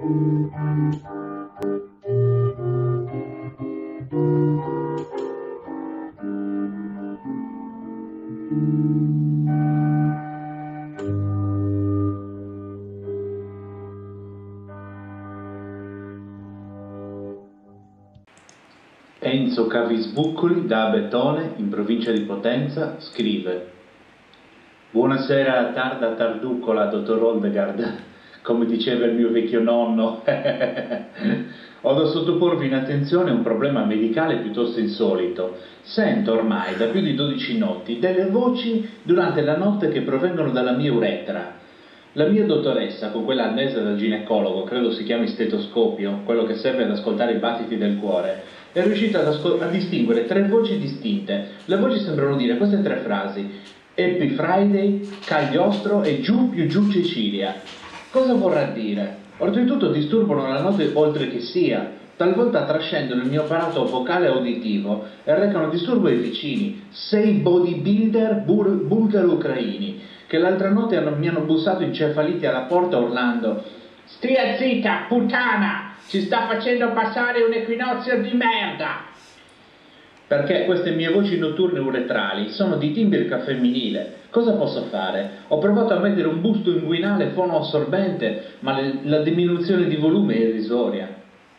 Enzo Cavisbuccoli da Abetone, in provincia di Potenza, scrive: Buonasera tarda tarducola, dottor Oldegard, come diceva il mio vecchio nonno. Ho da sottoporvi in attenzione un problema medicale piuttosto insolito. Sento ormai da più di 12 notti delle voci durante la notte che provengono dalla mia uretra. La mia dottoressa, con quella annesa dal ginecologo, credo si chiami stetoscopio, quello che serve ad ascoltare i battiti del cuore, è riuscita a distinguere 3 voci distinte. Le voci sembrano dire queste 3 frasi: Happy Friday, Cagliostro e giù più giù Cecilia. Cosa vorrà dire? Oltretutto disturbano la notte oltre che sia, talvolta trascendono il mio apparato vocale uditivo e recano disturbo ai vicini, 6 bodybuilder bulgaro-ucraini, che l'altra notte mi hanno bussato encefaliti alla porta urlando: Stia zitta, puttana! Ci sta facendo passare un equinozio di merda! Perché queste mie voci notturne uretrali sono di timbirca femminile. Cosa posso fare? Ho provato a mettere un busto inguinale fonoassorbente, ma la diminuzione di volume è irrisoria.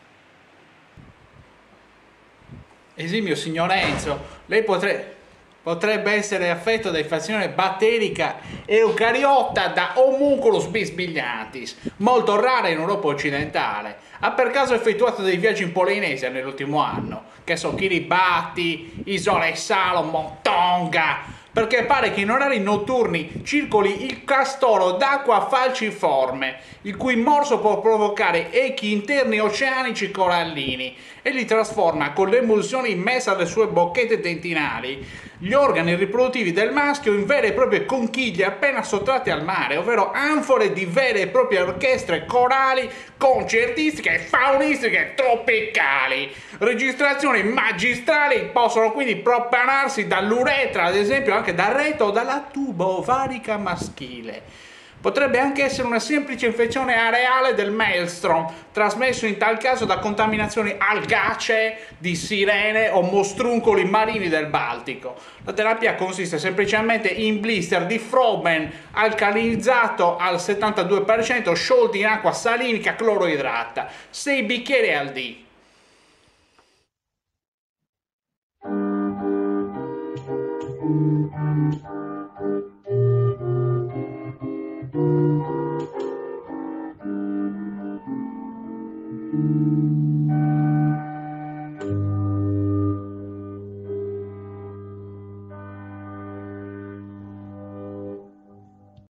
Esimio signor Enzo, lei potrebbe essere affetto da infezione batterica eucariota da Homunculus bisbigliatis, molto rara in Europa occidentale. Ha per caso effettuato dei viaggi in Polinesia nell'ultimo anno? Che so, Kiribati, Isole Salomon, Tonga? Perché pare che in orari notturni circoli il castoro d'acqua falciforme, il cui morso può provocare echi interni oceanici corallini e li trasforma con l'emulsione immessa alle sue bocchette dentinali gli organi riproduttivi del maschio in vere e proprie conchiglie appena sottratte al mare, ovvero anfore di vere e proprie orchestre corali, concertistiche e faunistiche tropicali. Registrazioni magistrali possono quindi propanarsi dall'uretra, ad esempio anche dal retto o dalla tuba ovarica maschile. Potrebbe anche essere una semplice infezione areale del maelstrom, trasmesso in tal caso da contaminazioni algacee di sirene o mostruncoli marini del Baltico. La terapia consiste semplicemente in blister di Froben alcalinizzato al 72%, sciolti in acqua salinica cloroidrata, 6 bicchieri al dì.